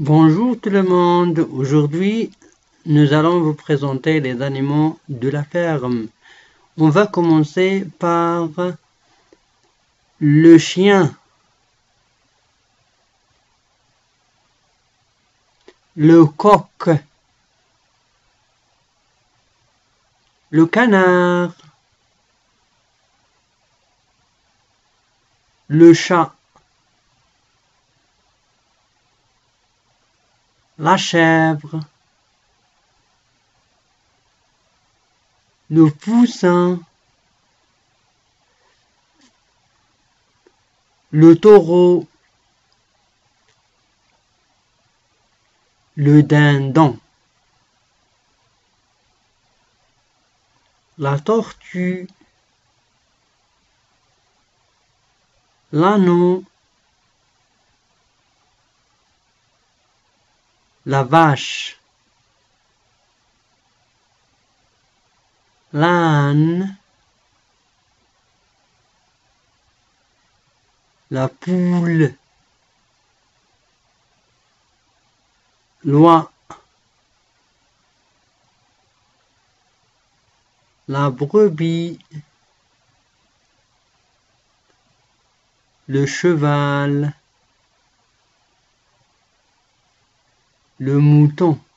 Bonjour tout le monde, aujourd'hui nous allons vous présenter les animaux de la ferme. On va commencer par le chien, le coq, le canard, le chat, la chèvre, le poussin, le taureau, le dindon, la tortue, l'âneau, la vache, l'âne, la poule, l'oie, la brebis, le cheval, le mouton.